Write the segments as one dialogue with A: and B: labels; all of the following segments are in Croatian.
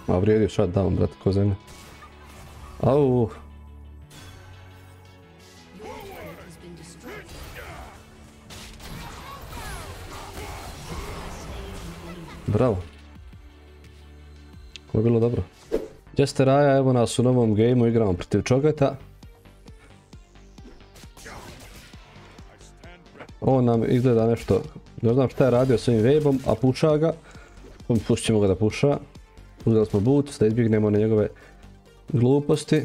A: A vrijedio shutdown, brate, ko zemlja. Au. Bravo. Ovo je bilo dobro. Gdje ste Raja, evo nas u novom gameu, igramo protiv Čogeta. On nam izgleda nešto, ne znam šta je radio s ovim waveom, a puša ga. Pustit ćemo ga da puša. Uzeli smo boots da izbjegnemo na njegove gluposti.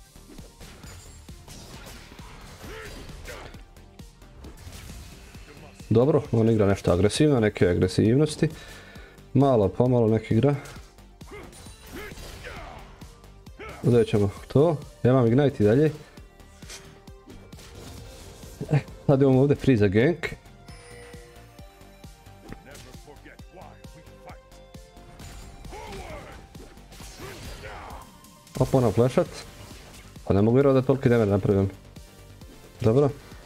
A: Dobro, on igra nešto agresivno, neke agresivnosti. Malo pomalo nek igra. Uzet ćemo to. Ja imam Ignite i dalje. Sad imamo ovdje free za gank. Opa, ona flashat. Pa ne mogu vjerovati da toliki damage napravim. Dobro.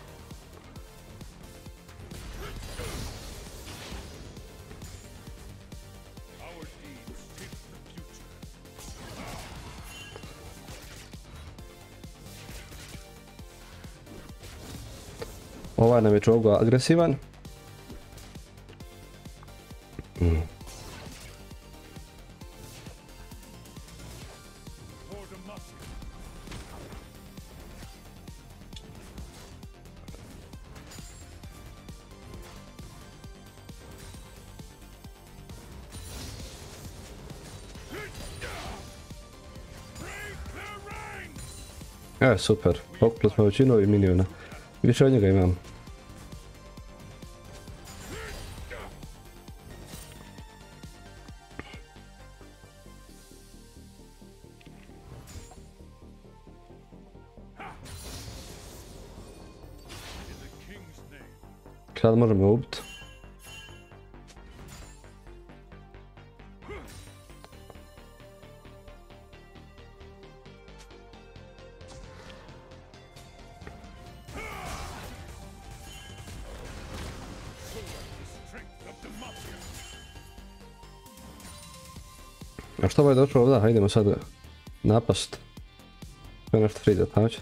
A: Ovaj nam je Cho'Gath agresivan. Super, pokupili smo većinu ovih miniona. Više od njega imam. Sad možemo ubiti. A što ovaj došao ovdje? Hajdemo sad napast. To je nešto frizat, znači.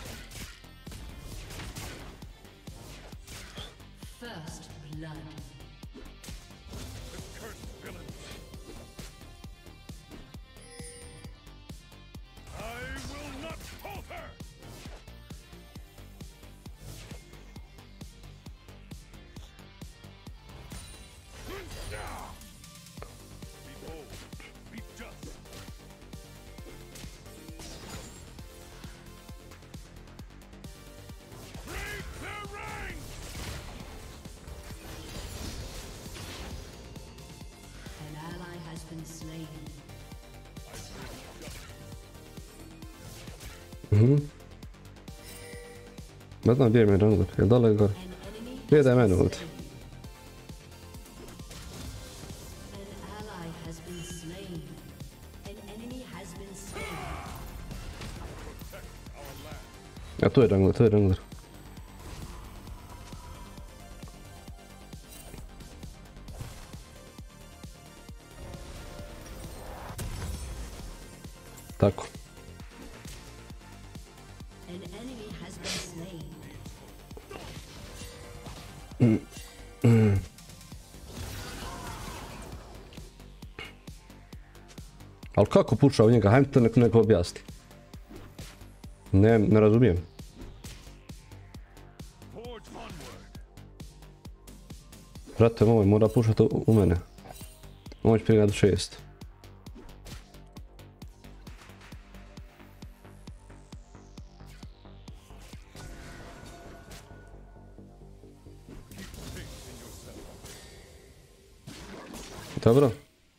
A: Ne znam gdje je meni jungler, je li dole gore? Gdje da je meni ovdje? A tu je jungler, tu je jungler. Tako. Ali kako puša u njega? Hajme to neko objasni. Ne razumijem. Brate moj, mora pušati u mene. Ovo će prije do 6. Dobro.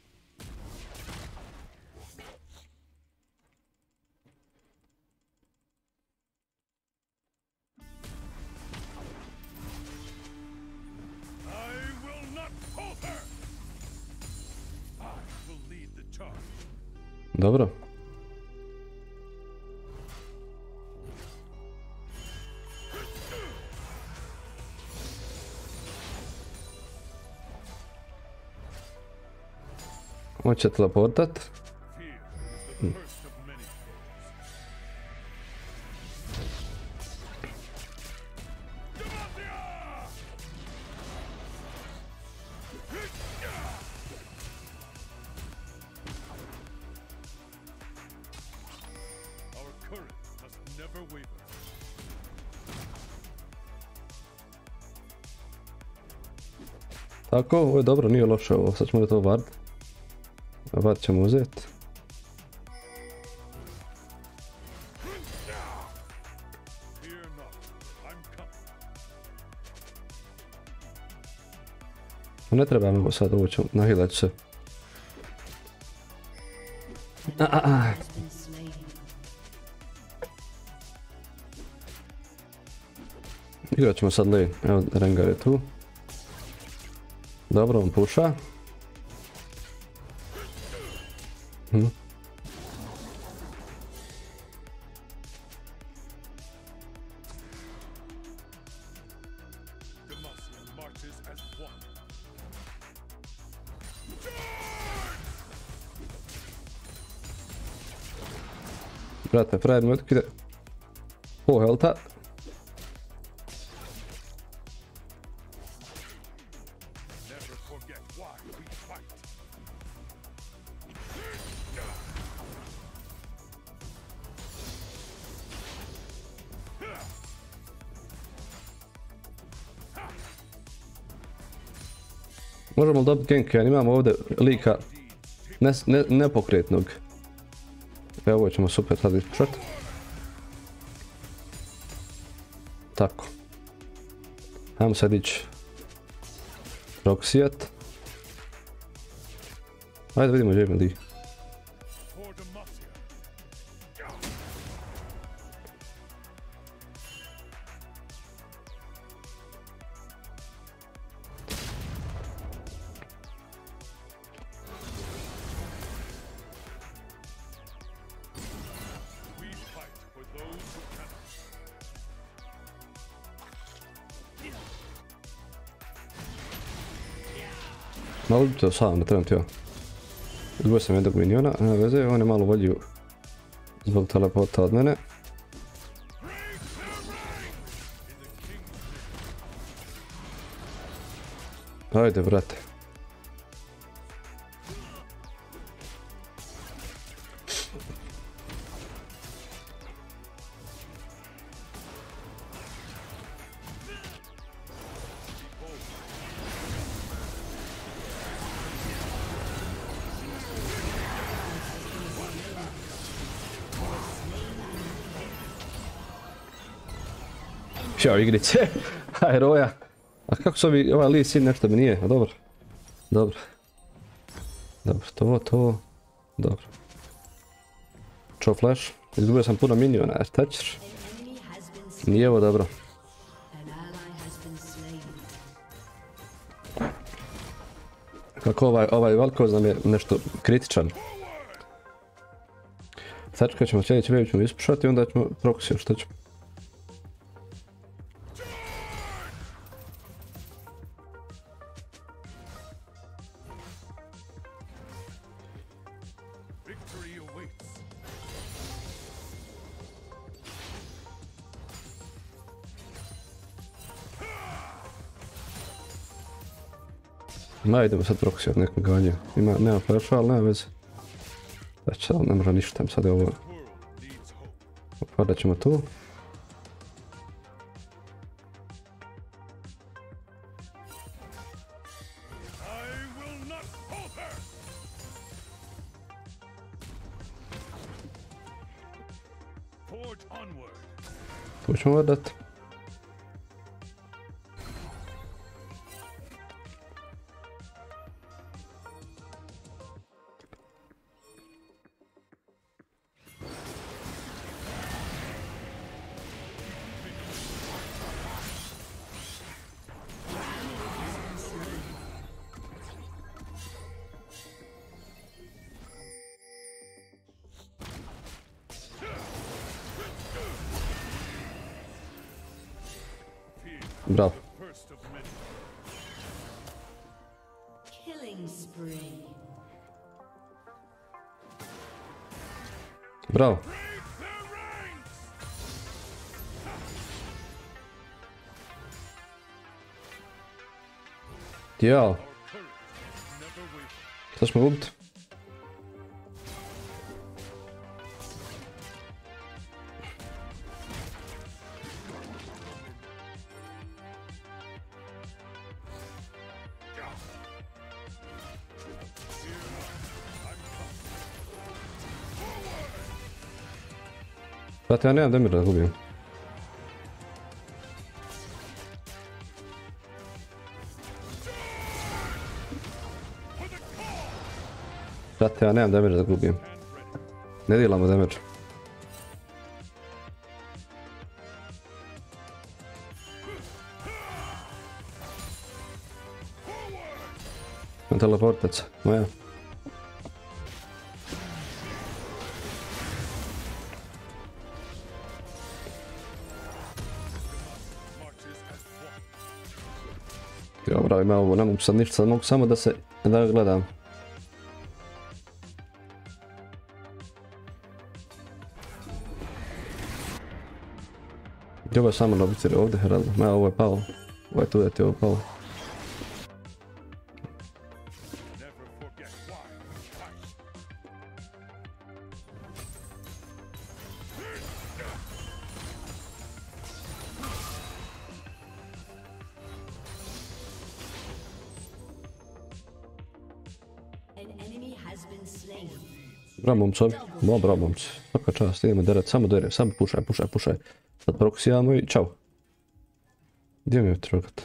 A: Dobro. On će teleportat. Tako, ovo je dobro, nije loše ovo, sad ćemo da to vard. Vard ćemo uzeti. Ne treba mi sad, ovo ću, nahilat ću se. Igrat ćemo sad lane, evo Rengar je tu. Dobro, on puša. Brate, frajer mi otkide. Pol helta. Možemo li dobiti gank, ja imamo ovdje lika nepokretnog. Evo ovo ćemo super sad ispušat. Tako. Ajmo sad ići proksijat. Ajde vidimo gdje ima di. Malo bi to sam, ne trebam ti ja. Izgubio sam jednog miniona, nema veze, on je malo volju zbog teleporta od mene. Ajde, brate. Ćao igrice, heroja. A kako su ovi, ovaj Lee Sin nešto mi nije, a dobro. Dobro. Dobro, to. Dobro. Čo flash? Izgubio sam puno miniona, šta ćeš? Nije ovo dobro. Kako ovaj Valkoz nam je nešto kritičan. Sačekat ćemo sljedeći wave ćemo ispušati i onda ćemo proxy, što ćemo. Ma idemo sad proxy od nekog ganja. Nema flasha, ali nema veze. Znači, ne može ništa, sad je ovo. Padat ćemo tu. Tu ćemo vadat. Bravo. Bravo. Jao. Šta ćemo ubiti? Zato ja nemam damage da gubim. Zato ja nemam damage da gubim. Ne dilamo damage. Teleportac, moja. Dobro, ima ovo, ne mogu sad ništa, sad mogu samo da gledam. Gdje ovo je samo nobicir ovdje, realno. Ma, ovo je pao. Ovo je tu da ti je ovo pao. Bravo momcovi, bravo momci. Svaka čast, idemo derat, samo derem, samo pušaj. Sad proksijamo i čao. Gdje mi je trogat?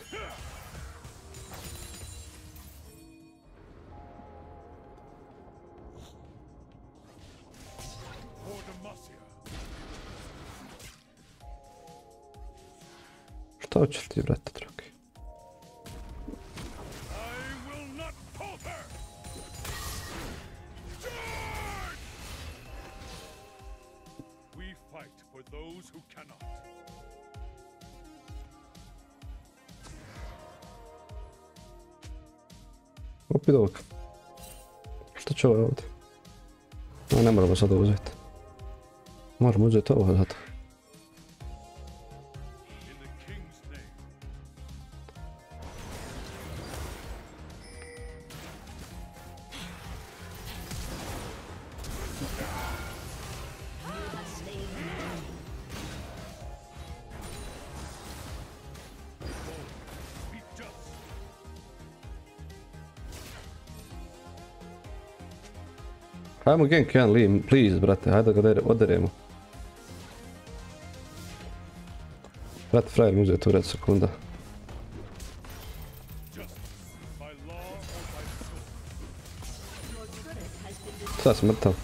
A: Šta hoćeš ti, brate, dragi? Opet ovak. Šta će ovo ovdje? No, ne moramo sada uzeti. Moramo uzeti ovo zato. Hajmo gank jedan Lee, please, brate, hajde da ga oderemo. Brate, frajer mi uzeti tu red sekunda. Sad sam mrtav.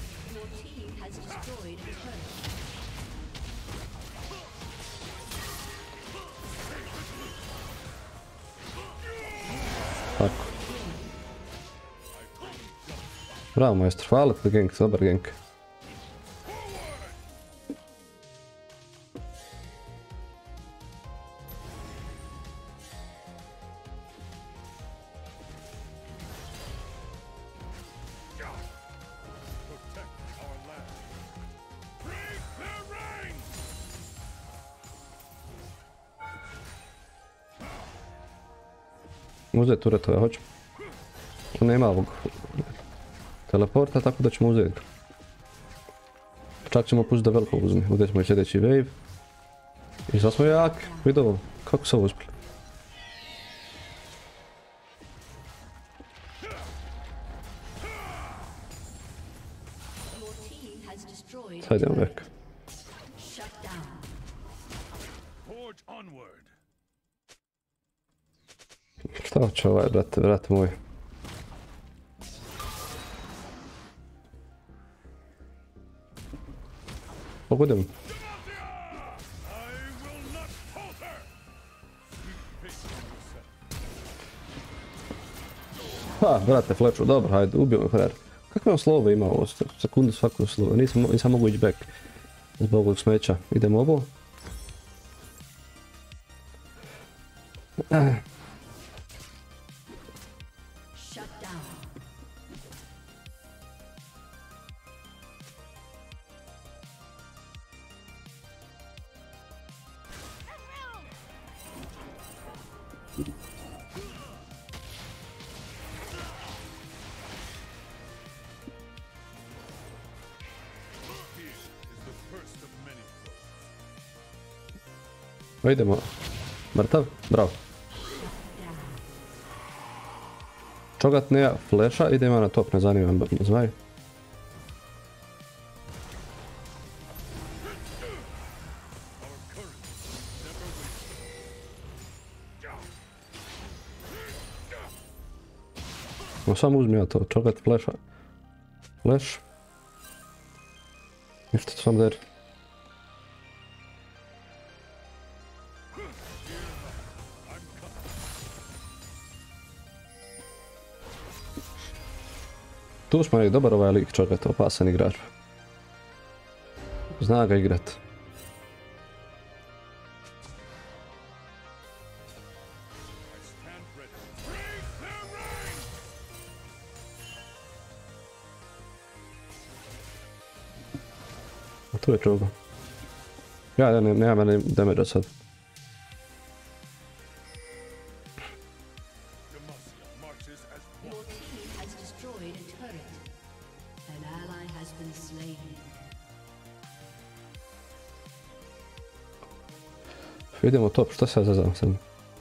A: Tako. Bravo majstor, hvala ti gank, dobar gank. Uzeti turetove, hoću. Nema ovog teleporta, tako da ćemo uzeti. Čak ćemo pustiti da veliko uzme. Uzeti ćemo sljedeći wave. I sad smo jaki. Vidi ovo, kako se ovo uspjeli. Sad idemo vek. Šta hoće ovaj, brate moj? Pogodem. Ha, brate, fleču, dobro, hajde, ubio me frajer. Kakve on slove ima ovo? Sekundu svako slovo, nisam mogu ići back. Zbog ovog smeća. Idemo ovo. Idemo. Mrtav? Bravo. Čogat nema flasha, idemo na top, ne zanima me zmaj. No samo uzmi ja to, čogat, fleša. Fleš. Ništa to sam der. Tu smo nek dobar ovaj lik čogat, opasan igrač. Zna ga igrat. A tu je čuga. Ja nemam mene damage sad. Idemo top, šta se ja zazam sad?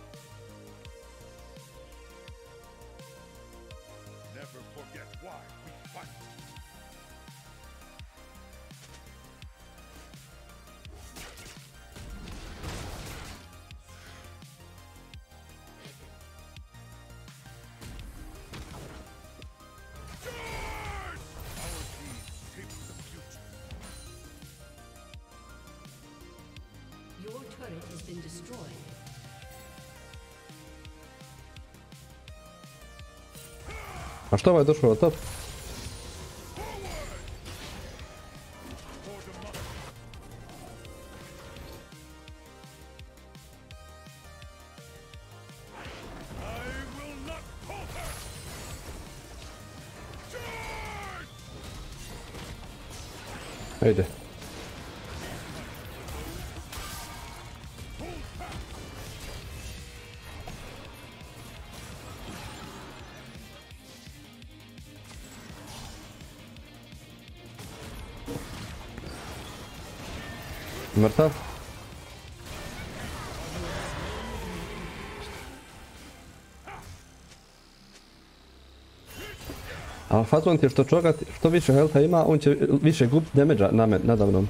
A: A što ovaj došao na top? Ajde. Mrtav. A fazon ti je što čogat, što više healtha ima, on će više gubiti damage-a nadamnom.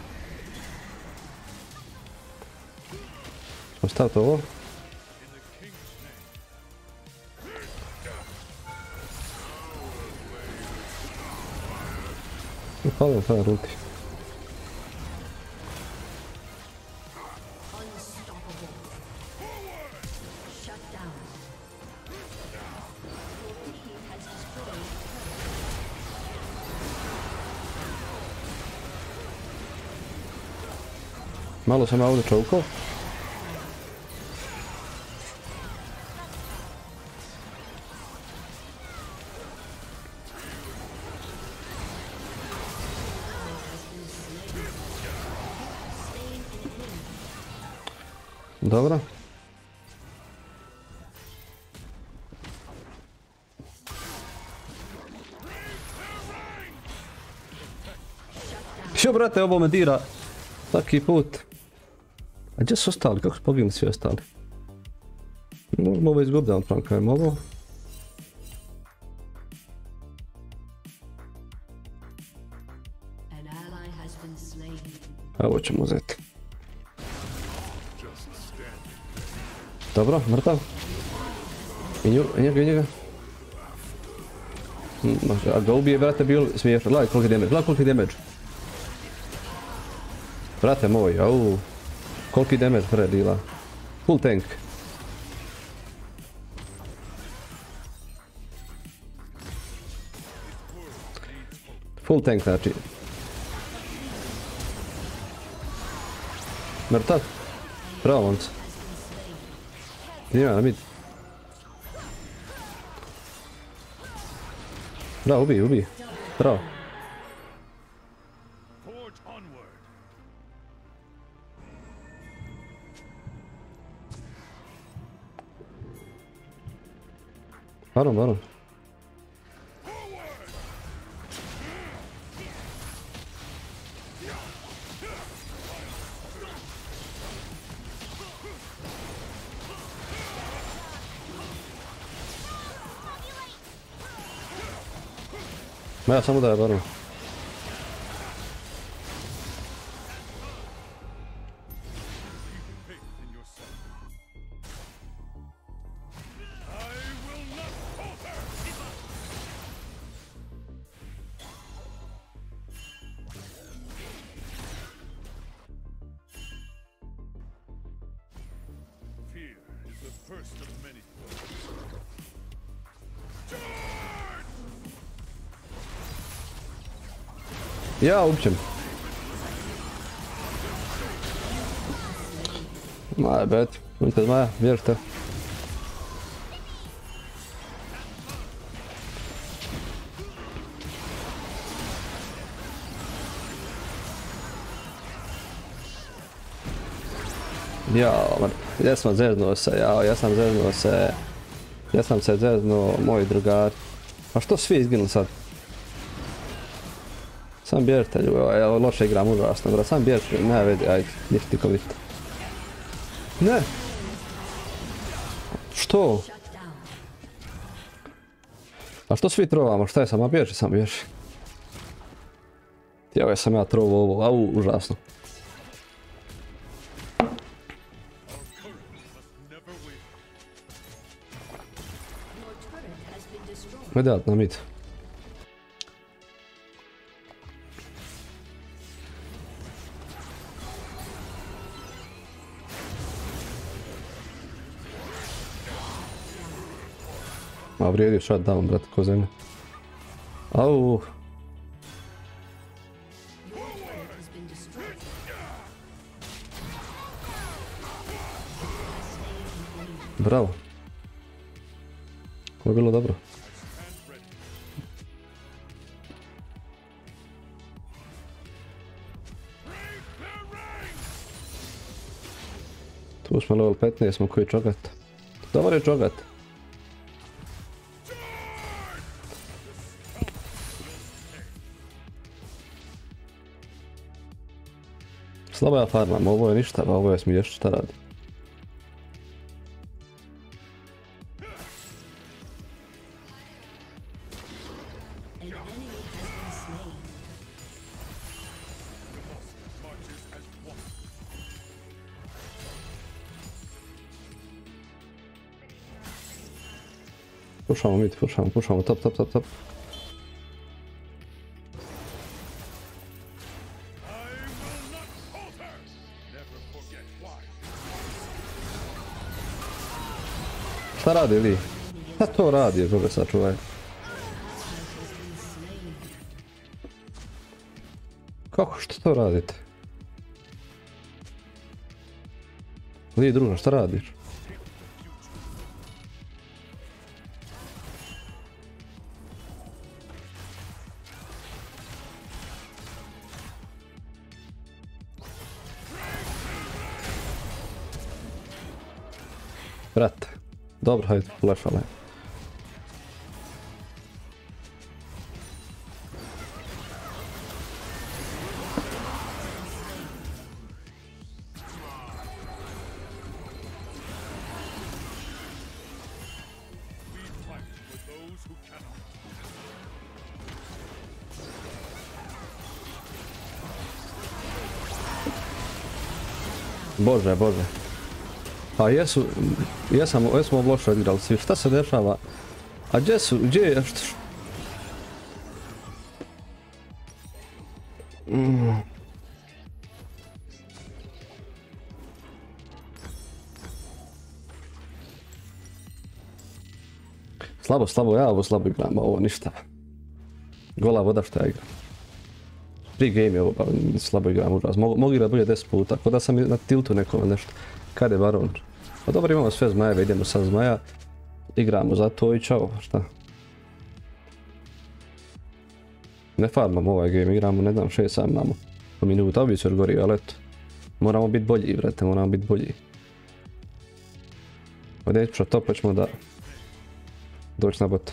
A: Ćemo staviti ovo. I palim taj ruti. Malo sam ja ovdje čovkao. Dobro. Što brate, ovo me dira svaki put. A gdje su ostali? Kako su poginuli svi ostali? Možemo ovo izgubiti, da vam kajem ovo. Ovo ćemo uzeti. Dobro, mrtav. I njega. A ga ubije, brate, bil smiješno. Gledaj koliki damage, Brate moj, au. Koliki damage pre bila. Full tank. Full tank znači. Mrtav. Bravo momci. Idemo na mid. Bravo, ubij. Bravo. Baron. Ma ja samo da je Baron. Ja ubićem. My bad. Vidite zmaja, vjerujte. Jesam zeznuo se, jesam se zeznuo, moji drugari. A što svi izginu sad? Sam bježite ljubi, ja loše igram užasno, bro, sam bježite, ne vidi, ajde, ništa niko vidite. Ne! Što? A što svi trovamo, šta je sam, a bježi, sam bježi. Evo sam ja trovo ovo, au, užasno. Ideat na mid. A vrijedio shutdown, brate, ko zemlja. Au. Bravo. Ovo je bilo dobro. Tu smo level 15, smo koji čogat. Dobar je čogat. Slabo ja farmam, ovo je ništa, ovo je smiješno šta radi. Pušamo mid, pušamo, top. Šta radi li? Šta to radi, Bože sačuvaj? Kako, što to radite? Li družno, šta radiš? Brate, dobro, hajde, flashale. Bože. Pa jesmo loše odigrali svi, šta se dešava? A gdje je? Slabo, ja ovo slabo igram, ovo ništa. Gola voda što ja igram. Free game je ovo, pa slabo igram užas. Mogu igrat bolje 10 puta, tako da sam na tiltu nekome nešto. Kad je baron? Pa dobro, imamo sve zmajeve, idemo sad zmaja. Igramo za to i čao, šta? Ne farmamo ovaj game, igramo, ne znam, 6 imamo. Po minuta, ovi su gori, ali eto. Moramo biti bolji, vrete, moramo biti bolji. Ovdje ćemo top, pa ćemo da doći na bot.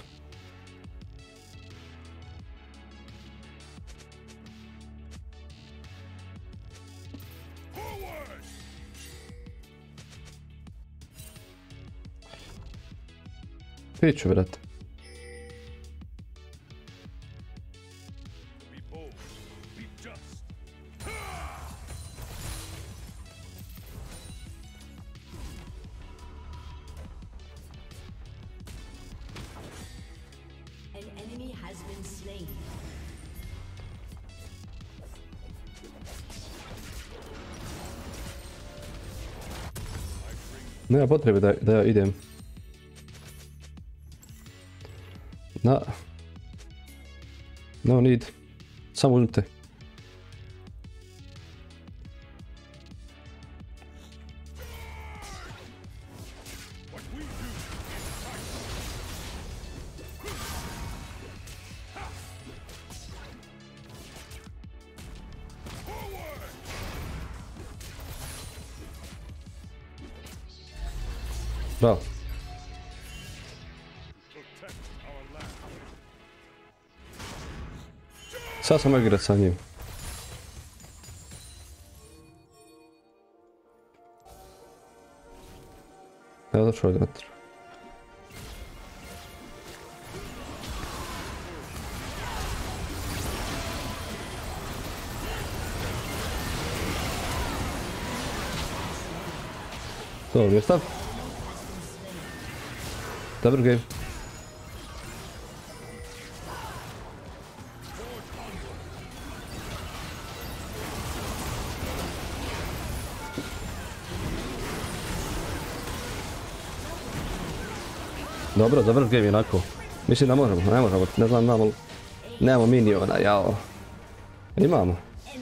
A: Piću, vrate. Nema potrebe da ja idem. No need. Samo uzmite. Bravo. Sad sam igrat sa njim. Evo došao je vatra. To mi je stav. Dobar game. Dobro, završ game onako. Mislim da možemo, ne možemo, ne znam, nemamo miniona, jao. Imamo.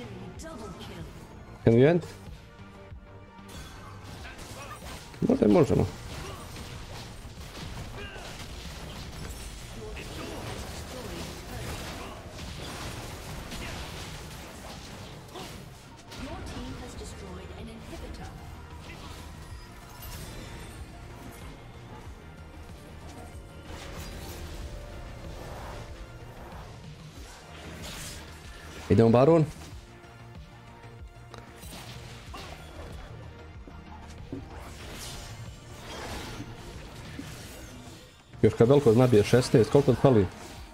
A: Can we end? Možda i možemo. Idemo Baron. Još kad veliko nabije 16, koliko fali?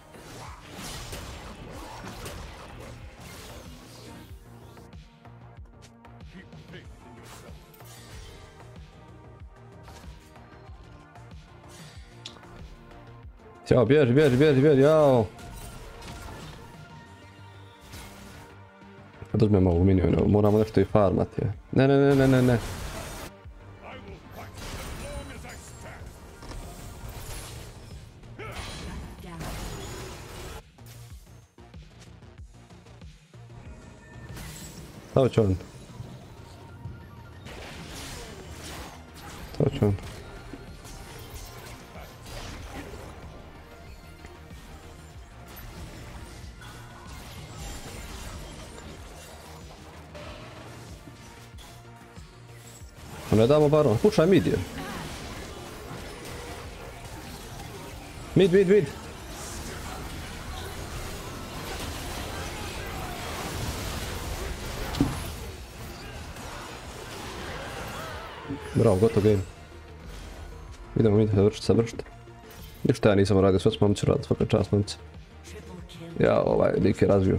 A: Ćao, bježi, jao. Oduzmemo ovu minionu, moramo nešto i farmati. Ne. Stavio će on. Ne damo Baron, pušaj mid je. Mid. Bravo, gotov game. Idemo mid završiti. Ništa ja nisam radio, sve smo momci radili, svaka čast momci. Ja ovaj lik je razvio.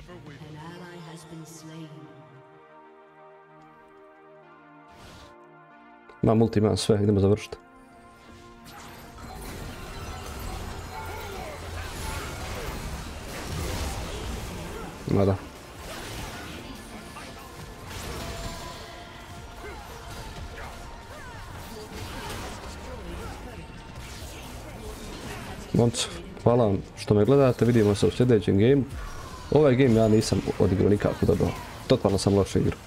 A: Imam multi, imam sve, idemo završiti. Mada. Momci, hvala vam što me gledate, vidimo se u sljedećem gameu. Ovaj game ja nisam odigrao nikako dobro, totalno sam loše igrao.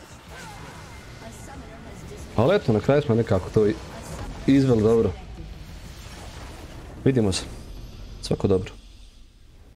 A: Ali eto, na kraju smo nekako to izveli dobro. Vidimo se. Svako dobro.